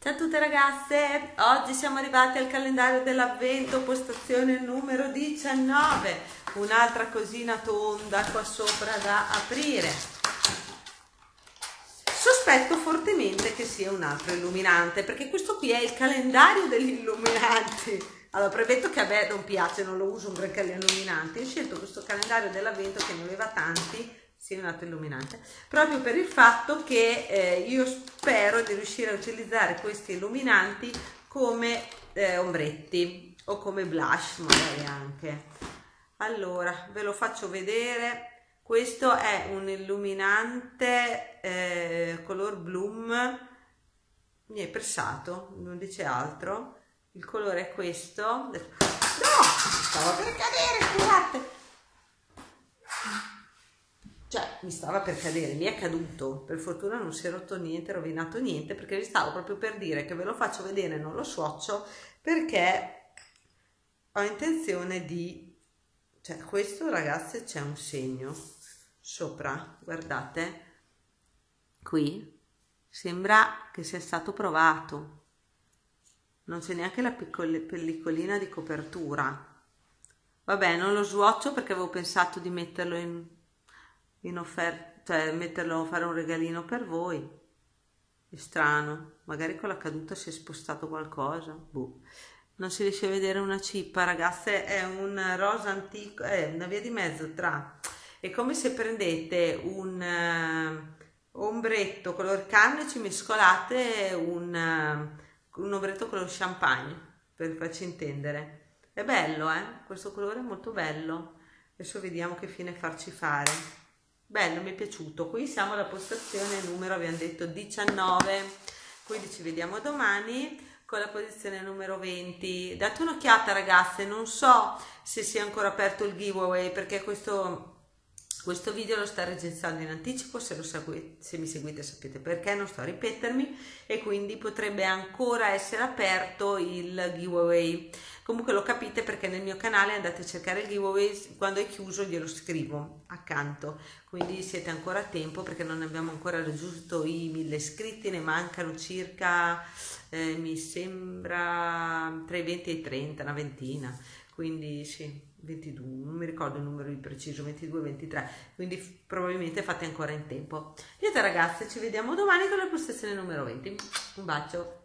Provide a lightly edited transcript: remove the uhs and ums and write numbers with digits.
Ciao a tutte ragazze, oggi siamo arrivati al calendario dell'avvento, postazione numero 19, un'altra cosina tonda qua sopra da aprire. Sospetto fortemente che sia un altro illuminante, perché questo qui è il calendario degli illuminanti. Allora, premetto che a me non piace, non lo uso un granché gli illuminanti, ho scelto questo calendario dell'avvento che ne aveva tanti, sì, un altro illuminante, proprio per il fatto che io spero di riuscire a utilizzare questi illuminanti come ombretti o come blush magari anche. Allora, ve lo faccio vedere. Questo è un illuminante color bloom, mi è pressato, non dice altro. Il colore è questo. No, stava per cadere, scusate. Cioè, mi stava per cadere, mi è caduto. Per fortuna non si è rotto niente, rovinato niente, perché vi stavo proprio per dire che ve lo faccio vedere, non lo swatcho, perché ho intenzione di... Cioè, questo ragazze c'è un segno sopra, guardate, qui, sembra che sia stato provato. Non c'è neanche la pellicolina di copertura. Vabbè, non lo swatcho perché avevo pensato di metterlo in offerta, cioè metterlo, fare un regalino per voi. È strano, magari con la caduta si è spostato qualcosa. Boh. Non si riesce a vedere una cippa, ragazze, è un rosa antico, è una via di mezzo tra... È come se prendete un ombretto color carne e ci mescolate un ombretto color champagne, per farci intendere. È bello, questo colore è molto bello. Adesso vediamo che fine farci fare. Bello, mi è piaciuto. Qui siamo alla postazione numero, abbiamo detto 19, quindi ci vediamo domani con la posizione numero 20. Date un'occhiata ragazze, non so se sia ancora aperto il giveaway perché questo video lo sta registrando in anticipo, se mi seguite sapete perché, non sto a ripetermi, e quindi potrebbe ancora essere aperto il giveaway. Comunque lo capite perché nel mio canale andate a cercare il giveaway, quando è chiuso glielo scrivo accanto, quindi siete ancora a tempo perché non abbiamo ancora raggiunto i 1000 iscritti, ne mancano circa, mi sembra, tra i 20 e i 30, una ventina, quindi sì, 22, non mi ricordo il numero di preciso, 22, 23, quindi probabilmente fate ancora in tempo. Niente ragazze, ci vediamo domani con la postazione numero 20, un bacio.